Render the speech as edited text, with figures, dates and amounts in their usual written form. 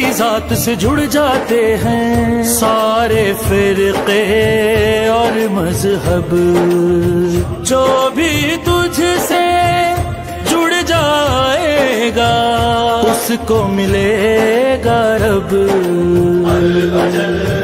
जात से जुड़ जाते हैं सारे फिरके और मजहब। जो भी तुझसे जुड़ जाएगा उसको मिलेगा रब।